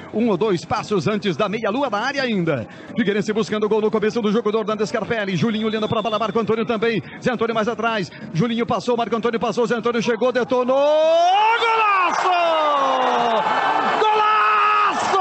1 ou 2 passos antes da meia-lua da área ainda. Figueirense buscando o gol no começo do jogo do Orlando Scarpelli. Julinho olhando para a bola, Marco Antônio também. Zé Antônio mais atrás. Julinho passou, Marco Antônio passou, Zé Antônio chegou, detonou. Golaço! Golaço!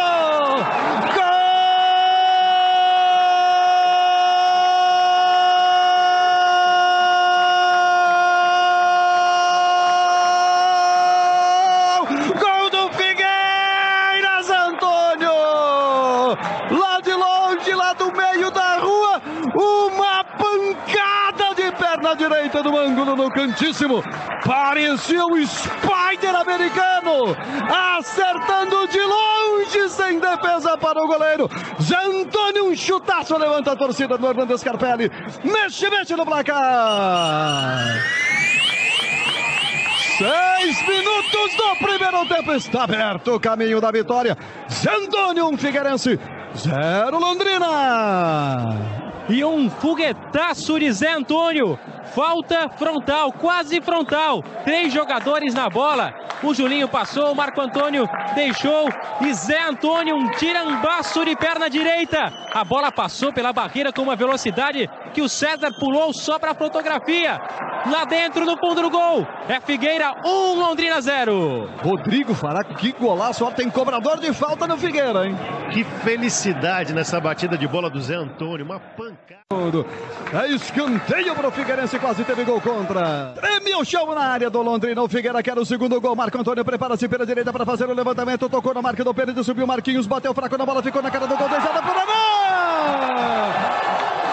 Gol do Figueiras, Antônio! Lá de longe, lá do meio da rua, uma pancada de perna direita no ângulo, no cantíssimo. Parecia um Spider americano, acertando de longe, sem defesa para o goleiro. Zé Antônio, um chutaço, levanta a torcida do Orlando Scarpelli. Mexe no placar. 6 minutos do primeiro tempo, está aberto o caminho da vitória. Zé Antônio, um Figueirense, 0 Londrina. E um foguetaço de Zé Antônio. Falta frontal, quase frontal. 3 jogadores na bola. O Julinho passou, o Marco Antônio deixou. E Zé Antônio, um tirambaço de perna direita. A bola passou pela barreira com uma velocidade que o César pulou só para a fotografia. Lá dentro, no fundo do gol. É Figueira 1, Londrina 0. Rodrigo Faraco, que golaço. Ó, tem cobrador de falta no Figueira, hein? Que felicidade nessa batida de bola do Zé Antônio. Uma pancada. É escanteio para o Figueirense, quase teve gol contra. Treme o chão na área do Londrina. O Figueira quer o segundo gol. Marco Antônio prepara-se pela direita para fazer o levantamento. Tocou na marca do Pedro, subiu Marquinhos, bateu fraco na bola, ficou na cara do gol. Deixada para Renan!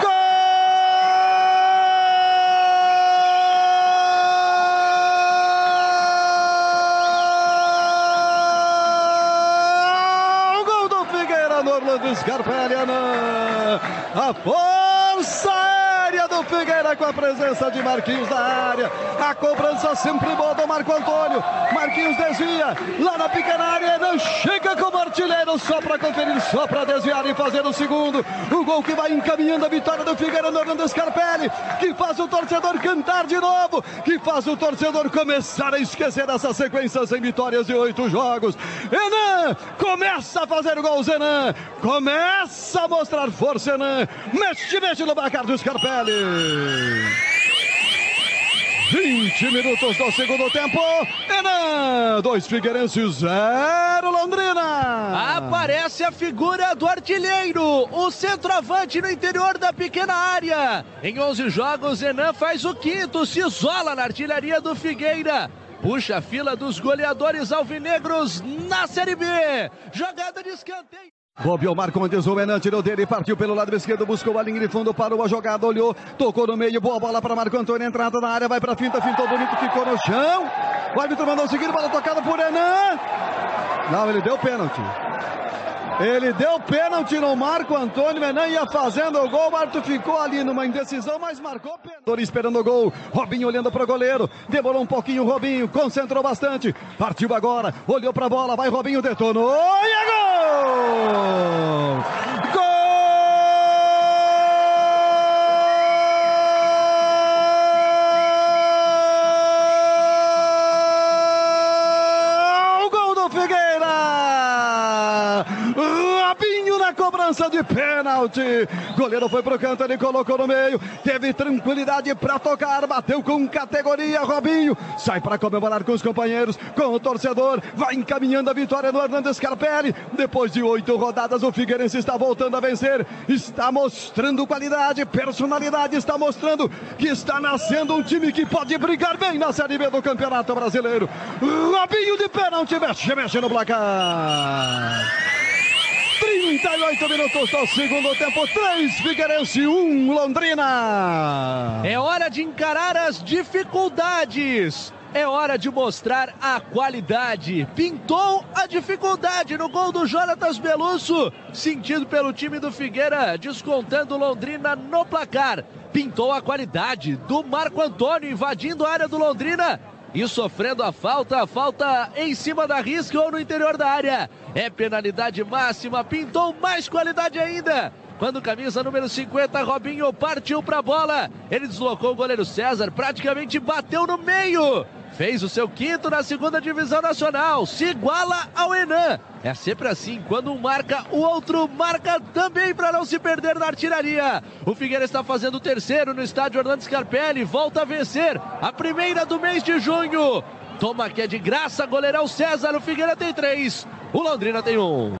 Orlando Scarpelli, a força aérea do Figueira com a presença de Marquinhos na área. A cobrança sempre boa do Marco Antônio. Marquinhos desvia lá na pequena área, não chega como artilheiro, só para conferir, só para desviar e fazer o segundo. O gol que vai encaminhando a vitória do Figueira no Orlando Scarpelli, que faz o torcedor cantar de novo, que faz o torcedor começar a esquecer essa sequência sem vitórias de 8 jogos. Renan começa a fazer o gol, Zenan começa a mostrar força, Renan mexe no placar do Scarpelli. 20 minutos do segundo tempo. Renan, 2 Figueirenses, 0 Londrina. Aparece a figura do artilheiro, o centroavante no interior da pequena área. Em 11 jogos, Renan faz o 5º, se isola na artilharia do Figueira. Puxa a fila dos goleadores alvinegros na Série B. Jogada de escanteio. Bobeou, Marco Andes, o Renan tirou dele, partiu pelo lado esquerdo, buscou a linha de fundo, parou a jogada, olhou, tocou no meio, boa bola para Marco Antônio, entrada na área, vai para finta, fintou bonito, ficou no chão. O árbitro mandou seguir, bola tocada por Renan. Não, ele deu pênalti. Ele deu pênalti no Marco Antônio. Renan ia fazendo o gol. O árbitro ficou ali numa indecisão, mas marcou pênalti. Esperando o gol. Robinho olhando para o goleiro. Demorou um pouquinho. Robinho concentrou bastante. Partiu agora. Olhou para a bola. Vai Robinho. Detonou. E é gol! Gol! Robinho na cobrança de pênalti. Goleiro foi pro canto, ele colocou no meio. Teve tranquilidade para tocar. Bateu com categoria. Robinho sai para comemorar com os companheiros, com o torcedor. Vai encaminhando a vitória no Orlando Scarpelli. Depois de 8 rodadas, o Figueirense está voltando a vencer. Está mostrando qualidade, personalidade. Está mostrando que está nascendo um time que pode brigar bem na Série B do Campeonato Brasileiro. Robinho de pênalti. Mexe no placar. 38 minutos do segundo tempo, 3 Figueirense, 1 Londrina. É hora de encarar as dificuldades. É hora de mostrar a qualidade. Pintou a dificuldade no gol do Jonatas Belusso. Sentido pelo time do Figueira, descontando Londrina no placar. Pintou a qualidade do Marco Antônio, invadindo a área do Londrina e sofrendo a falta em cima da risca ou no interior da área. É penalidade máxima, pintou mais qualidade ainda. Quando camisa número 50, Robinho partiu para a bola. Ele deslocou o goleiro César, praticamente bateu no meio. fez o seu 5º na 2ª divisão nacional, se iguala ao Enan. É sempre assim, quando um marca, o outro marca também para não se perder na artilharia. O Figueira está fazendo o 3º no estádio Orlando Scarpelli, volta a vencer, a 1ª do mês de junho. Toma que é de graça, goleirão César, o Figueira tem 3, o Londrina tem 1.